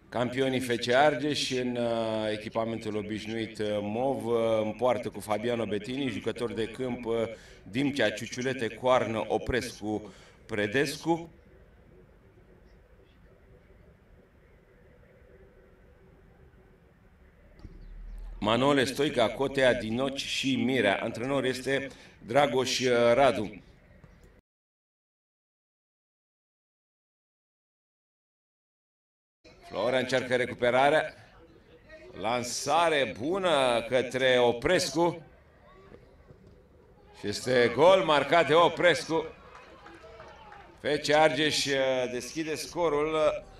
Campionii FC Argeș în echipamentul obișnuit mov, în poartă cu Fabiano Bettini, jucător de câmp Dimcea, Ciuciulete, Coarnă, Oprescu, Predescu. Manole, Stoica, Cotea, Dinoci și Mirea. Antrenor este Dragoș Radu. Florea încearcă recuperarea. Lansare bună către Oprescu. Și este gol marcat de Oprescu. FC Argeș deschide scorul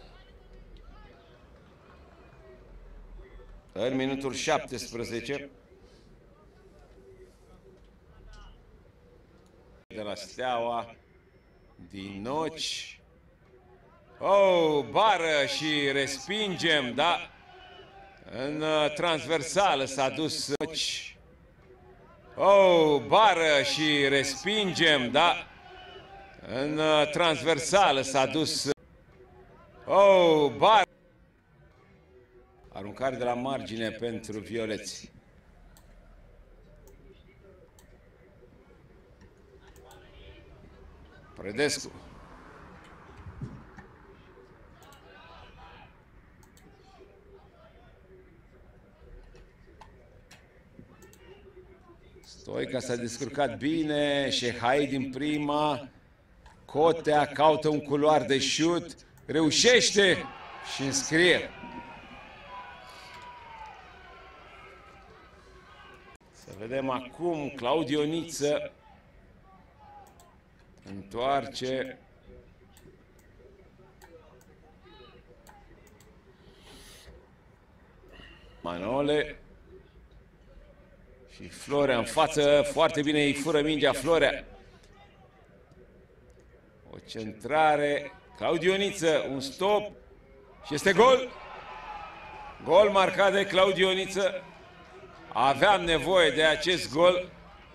în minutul 17. De la Steaua, Dinoci. Oh, bară și respingem, da? În transversală s-a dus. Oh, bară și respingem, da? În transversală s-a dus. Oh, bară. Aruncare de la margine pentru violeți. Predescu. Stoica s-a descurcat bine, Șehai din prima, Cotea caută un culoar de șut, reușește și înscrie. Să vedem acum, Claudiu Niță întoarce. Manole. Și Florea în față, foarte bine îi fură mingea Florea. O centrare, Claudiu Niță, un stop și este gol. Gol marcat de Claudiu Niță. Aveam nevoie de acest gol.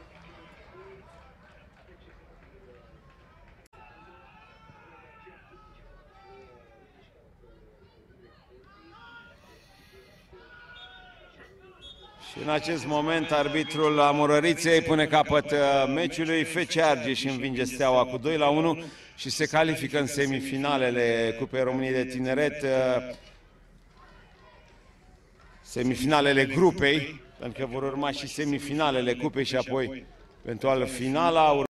Și în acest moment arbitrul Amurăriței pune capăt meciului. FC Argeș învinge Steaua cu 2-1 și se califică în semifinalele Cupei României de Tineret, semifinalele grupei, pentru că vor urma și semifinalele cupei și apoi eventual finala.